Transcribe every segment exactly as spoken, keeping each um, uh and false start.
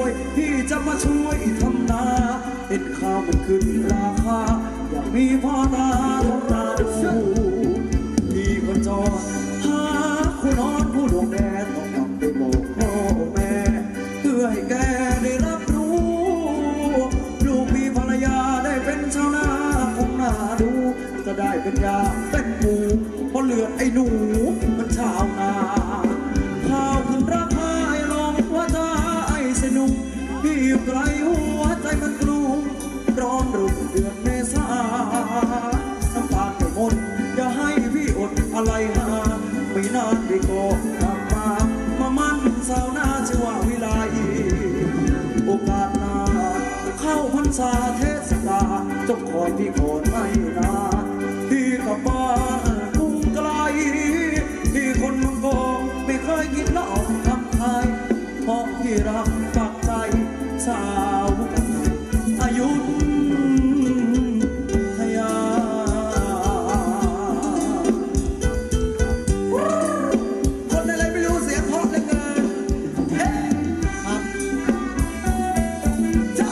วยพี่จะมาช่วยทำนาเห็นข้าวมันขึ้นราคาอยากมีพ่อตาทำนาดูพี่ก็จอดหาคุณนอนผู้ดวงแดดต้องกลับไปบอกพ่อแม่เพื่อให้แกได้รับรู้ลูกมีภรรยาได้เป็นชาวนาคงน่าดูจะได้เป็นยาเป็นหมูเพราะเลือดไอ้หนูมันชาวนาข้าวขึ้นราคาไอ้ลองว่าจะไอ้สนุกพี่อยู่ไกลหัวใจมันกลุ้มร้อนรุ่งเดือนเมษาน้ำตาไม่หมดอย่าให้พี่อดอะไรหาไม่นานพี่ก็กลับมามามั่นสาวนาชื่อว่าวิไลโอกาสหน้าเข้าพรรษาเทศกาลจงคอยพี่ก่อนไม่นานพี่กลับบ้านกรุงไกลพี่คนเมืองกองไม่เคยคิดละออกทำไทยเพราะพี่รักปักใจสาวกันอายุทยาคนอะไรไม่รู้เสียงเพราะเหลือเกินเฮ้ครับจ้า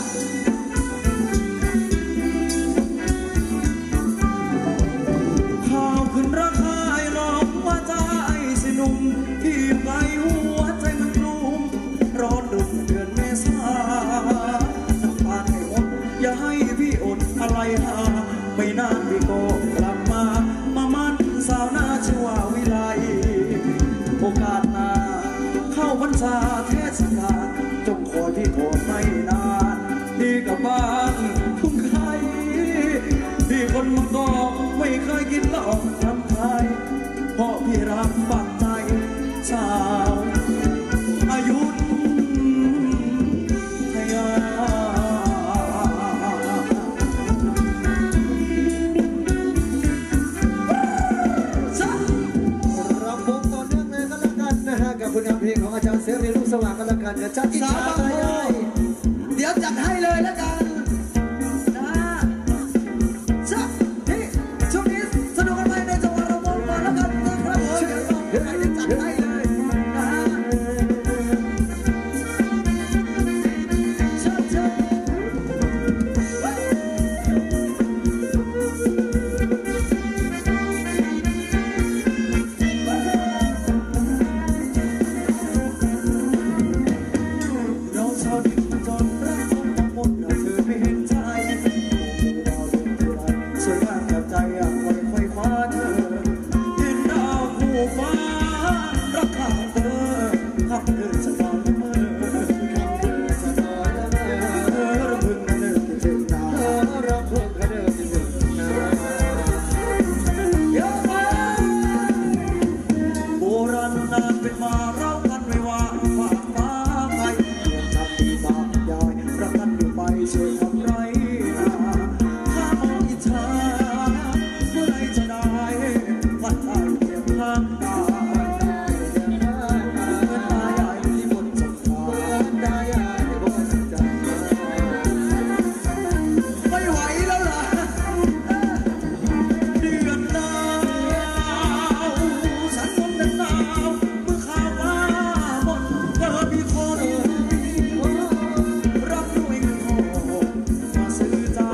ข้าวขึ้นราคาไอ้ลองว่าใจสิหนุ่มที่ไกลหัวใจมันกลุ้มร้อนดุเดือนเมษาน้ำตาให้หมดอย่าให้พี่อดอะไรหาไม่นานพี่ก็กลับมามามั่นสาวนาชื่อว่าวิไลโอกาสหน้าเข้าพรรษาเทศกาลจงคอยพี่โอนไม่นานพี่กับบ้านทุ่งไข่พี่คนเมืองกองไม่เคยกินเหล้าทำไทยเพราะพี่รักปักใจสาวอายุทยารับวงต่อเนื่องเลยก็แล้วกันนะฮะกับผลงานเพลงของอาจารย์เสรีลูกสว่างก็แล้วกันกับจัดที่สามไปได้เดี๋ยวจัดให้เลยแล้วกันนะจ้ะที่ช่วงนี้สนุกกันไปในจังหวะระบบก่อนแล้วกันนะครับผมเดี๋ยวเราจะจัดให้เลยนะเชิญเชิญเราชอบดิ้นจนรักคนทั้งหมดเราเธอไม่เห็นใจเราเดินเท่าไรสวยงามแบบใจอยากไว้ค่อยคว้าเธอเห็นดาวคู่ฟ้ารักข้าเธอขับเดินจะนอนละเมอขับเดินจะนอนละเมอเธอระพึงระเดินถึงนาเธอระพึงระเดินถึงนาเยอะมากโบราณนานเป็นมาเรากันไม่ว่าฝากฟ้าใครจับตีบาปยายรักกันอยู่ไปช่วยทำไรนาข้ามองอิจฉาเมื่อไรจะได้วันได้เพียงข้างตาไม่ไหวแล้วล่ะเดือนหนาวฉันคงเป็นหนาวเมื่อข่าวว่าหมดเธอมีคนรับด้วยเงินทองมาซื้อเจ้า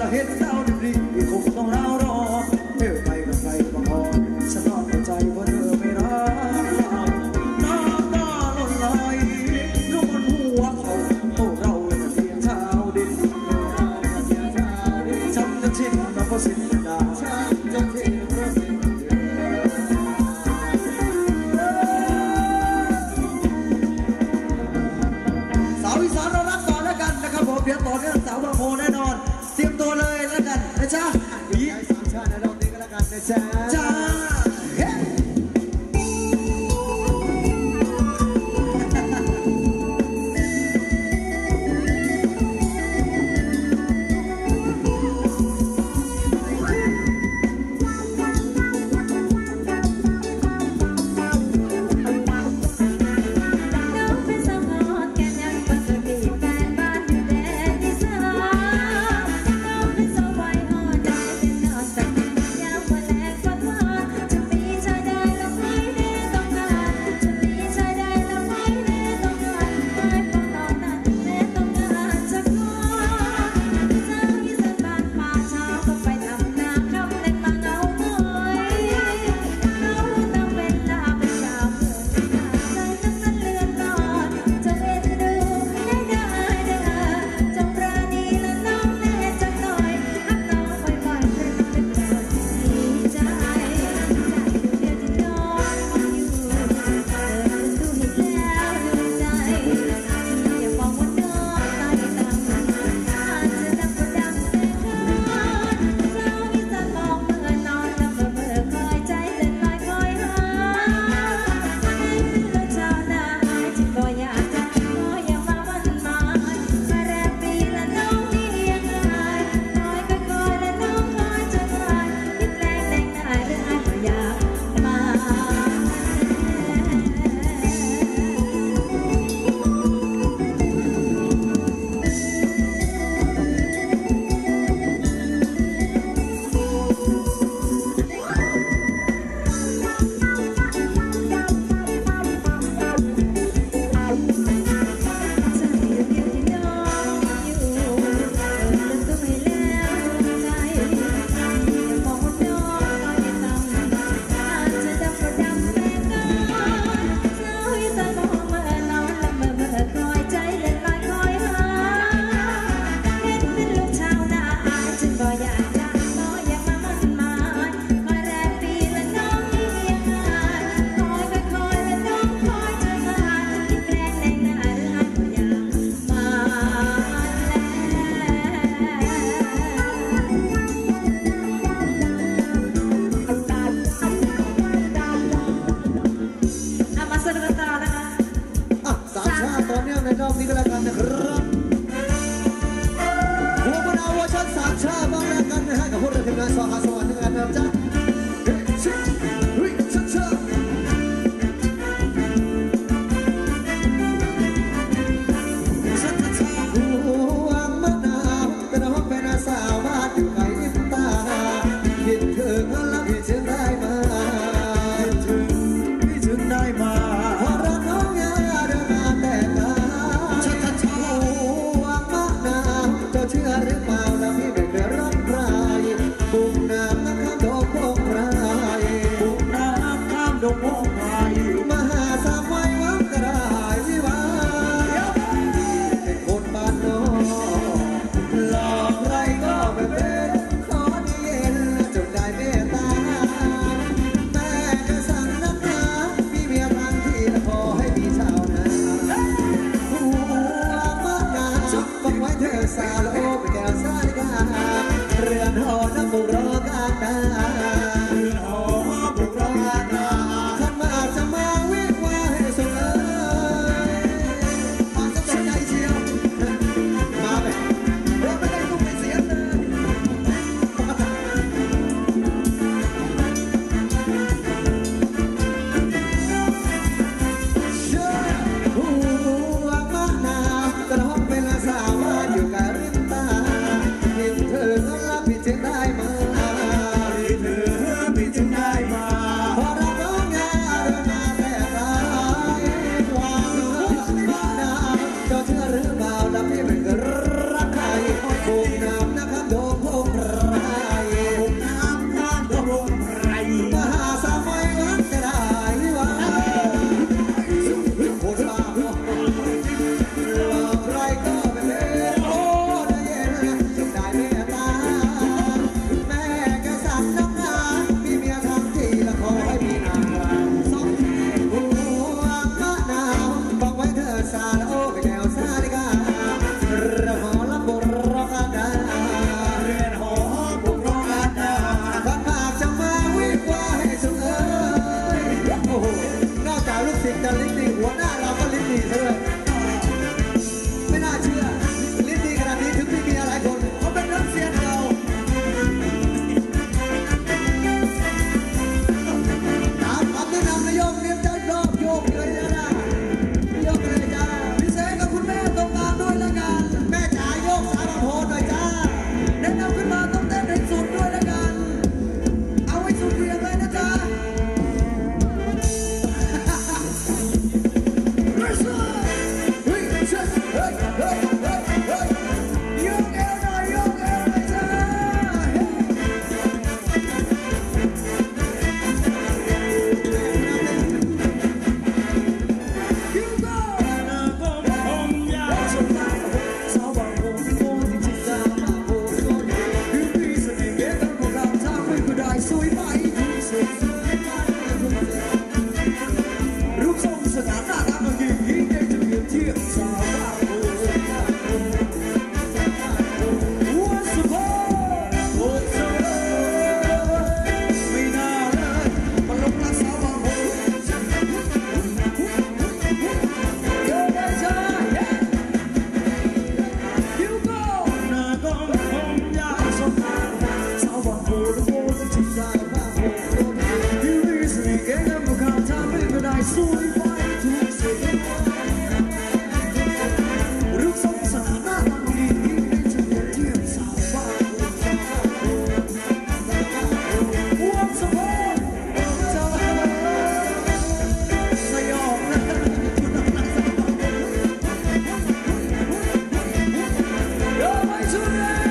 เห็นดาวดีๆคงต้องราวรอเอวไปกับใครบางคนฉันนอนใจว่าเธอไม่รักเราน้ำตาหล่นไหลลงบนหัวเขาพวกเราเพียงชาวดินจำจะชินมาเพราะสิ้นดาฉันจะทิ้งเพราะสิ้นสาวอีสานเรารักต่อแล้วกันนะครับผมเดี๋ยวต่อเนื่องสาวบางโพแน่นอนเตรียมตัวเลยแล้วกันนะจ๊ะยิ้มสามชาติในรอบนี้ก็แล้วกันนะจ๊ะจ้ารอบนี้ก็แล้วกันนะครับหัวมันเอาเวอร์ชันสามชาติบ้างแล้วกันนะฮะกับพวกเราทีมงานสอหาสวรรค์กันนะจ๊ะเฮ้ยชิเฮ้ยชัดชัดหัวมันเอาเป็นห้องเป็นสาวบ้านอยู่ไกลนิมตาคิดถึงแล้วคิดถึงได้มาคิดถึงคิดถึงได้มารักน้องยาเดินมาแต่งงานหัวมันเอาเจ้าเชื่อหรือเปล่าแล้วพี่ไม่เคยรักใครบุกน้ำน้ำข้ามดอกหลอกใครก็ไม่เป็นโอ้ได้เย็นจงได้เมตตาแม่กษัตริย์น้ำตามีเมียทำทีละขอให้มีนางรำสองหัวมะนาวบอกไว้เธอซาละโอ้ไปแก้วซาลิการะหอละบุรกันดาเรียนหอบุรกันดาขันหมากจะมาวิ่งว่าให้สุดเอ้ยโอ้โหนอกจากลูกศิษย์จะลิ้นดีหัวหน้าเราก็ลิ้นดีซะด้วยไม่น่าเชื่อลิ้นดีขนาดนี้ถึงมีเมียหลายคนเขาเป็นนักเสียงเราตามคำแนะนำนายกเรียนใจรอบโยกเลยนะนะโยกเลยจ้าพี่เสกกับคุณแม่ตรงกลางด้วยละกันแม่จ๋าโยกสารโพหน่อยจ้าแนะนำขึ้นมาต้องเต้นให้สุดด้วยละกันเอาไว้สุดเรียงเลยนะจ๊ะเฮ้ยเฮ้ยเฮ้ยเฮ้ยเฮ้ยเฮ้ยโยกเอวหน่อยโยกเอวหน่อยจ้ายูโก้นาคมผมยาวสบายสาวบางคนที่โง่ที่จิตใจมาโผล่ตัวเดียวคือพี่เสน่ห์เก๋กันพวกเราถ้าไม่ก็ได้สวยไปที่สุดรูปทรงสถานะรักยิ่งยิ่งได้จะเปรียบเทียบสาวบางคนWhat's the point? What's the point? ไม่น่าเลยมาลงรักสาวบางคน เกิดได้จ้า You go หน้าก้มผมยาวสบายสาวบางคนโง่ที่จิตใจมาโผล่ตัวเดียวที่มีเสน่ห์เก๋กันพวกเราถ้าไม่ก็ได้สวยไปทุกสิ่งรูปทรงสถานะรักยิ่งยิ่งได้จะเปรียบเทียบสาวบางคน What's the point? What's the point? สยองนะเดี๋ยวไปช่วย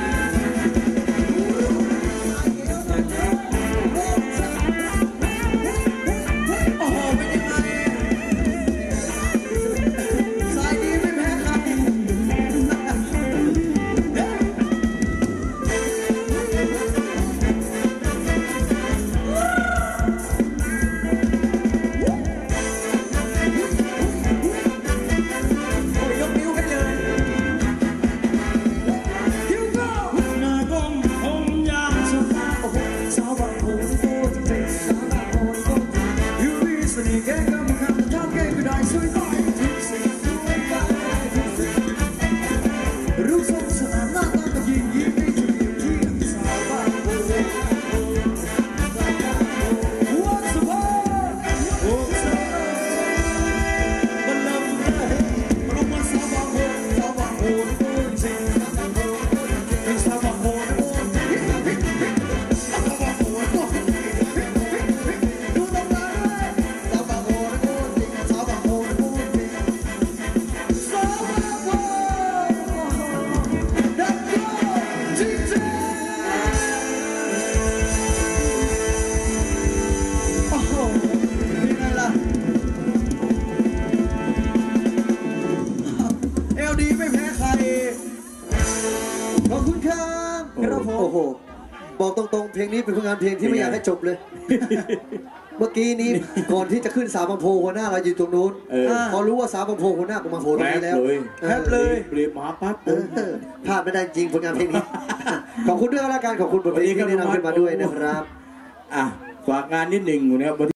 โอ้โหเป็นยังไงสายดีไม่แพ้ใครโอ้ยยกนิ้วให้เลยฮิวโก้หน้าก้มผมยาวสบายโอ้โหสาวบางคนโง่จริงๆสาวบางคนโง่จริงอยู่มีเสน่ห์แก่กันมาครับถ้าแก่ก็ได้สวยไปทุกสิ่งสวยไปทุกสิ่งรูปทรงสถานะรักยิ่งยิ่งได้จะเปรียบเทียบสาวบางคน What's the point? What's the point? มันลำได้มันลงมาสาวบางคนสาวบางคนโง่จริงสาวบางคนโง่จริงสาวบางคนโง่จริงสาวบางคนโง่จริงดูตรงนั้นเลยสาวบางคนโง่จริงสาวบางคนโง่จริงสาวบางคนดักโง่จริงจริงโอ้โหนี่ไงล่ะเอลดีไม่แพ้ใครขอบคุณครับครับผมโอ้โหบอกตรงๆเพลงนี้เป็นผลงานเพลงที่ไม่อยากให้จบเลย เมื่อกี้นี้ก่อนที่จะขึ้นสาวบางโพหัวหน้าเราอยู่ตรงนู้นเออพอรู้ว่าสาวบางโพหัวหน้ากูมาโผล่ตรงนี้แล้วแป๊บเลย เปรียบหมาปั๊บเออพลาดไม่ได้จริงผลงานเพลงนี้ ขอบคุณด้วยแล้วกันขอบคุณบทเพลงที่แนะนำขึ้นมาด้วยนะครับอ่ะฝากงานนิดหนึ่งนะครับ